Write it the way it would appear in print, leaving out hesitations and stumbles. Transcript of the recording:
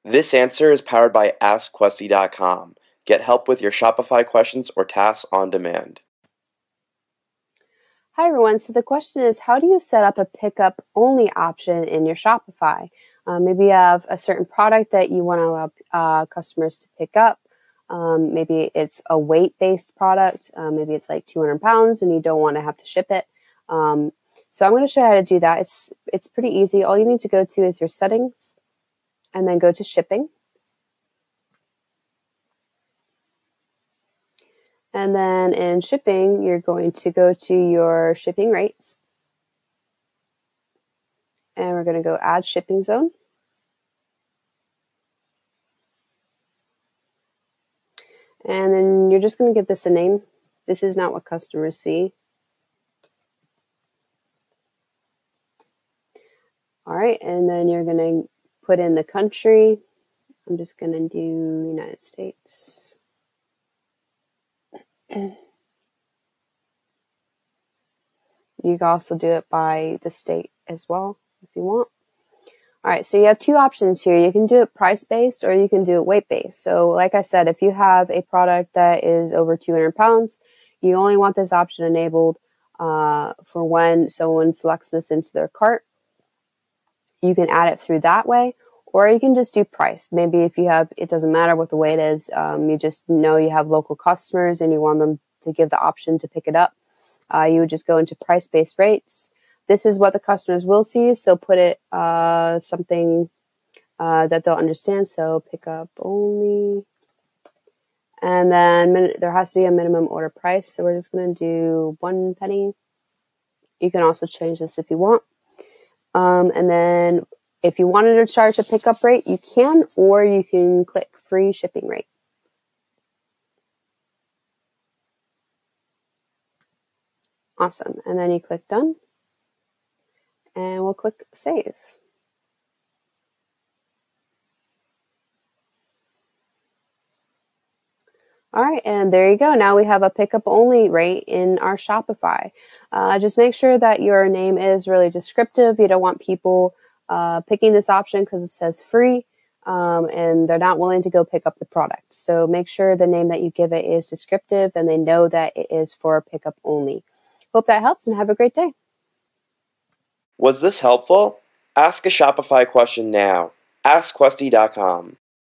This answer is powered by AskQuesty.com. Get help with your Shopify questions or tasks on demand. Hi everyone, so the question is, how do you set up a pickup only option in your Shopify? Maybe you have a certain product that you want to allow customers to pick up. Maybe it's a weight-based product. Maybe it's like 200 pounds and you don't want to have to ship it. So I'm going to show you how to do that. It's pretty easy. All you need to go to is your settings and then go to shipping. And then in shipping, you're going to go to your shipping rates. And we're going to go add shipping zone. And then you're just going to give this a name. This is not what customers see. All right, and then you're going to put in the country. I'm just going to do United States. You can also do it by the state as well if you want. All right, so you have two options here. You can do it price-based or you can do it weight-based. So like I said, if you have a product that is over 200 pounds, you only want this option enabled for when someone selects this into their cart. You can add it through that way, or you can just do price. Maybe if you have, it doesn't matter what the weight is, you just know you have local customers and you want them to give the option to pick it up. You would just go into price-based rates. This is what the customers will see, so put it something that they'll understand. So pick up only. And then there has to be a minimum order price, so we're just going to do 1 penny. You can also change this if you want. And then if you wanted to charge a pickup rate, you can, or you can click free shipping rate. Awesome. And then you click done. And we'll click save. All right, and there you go. Now we have a pickup only rate in our Shopify. Just make sure that your name is really descriptive. You don't want people picking this option because it says free and they're not willing to go pick up the product. So make sure the name that you give it is descriptive and they know that it is for pickup only. Hope that helps and have a great day. Was this helpful? Ask a Shopify question now. AskQuesty.com.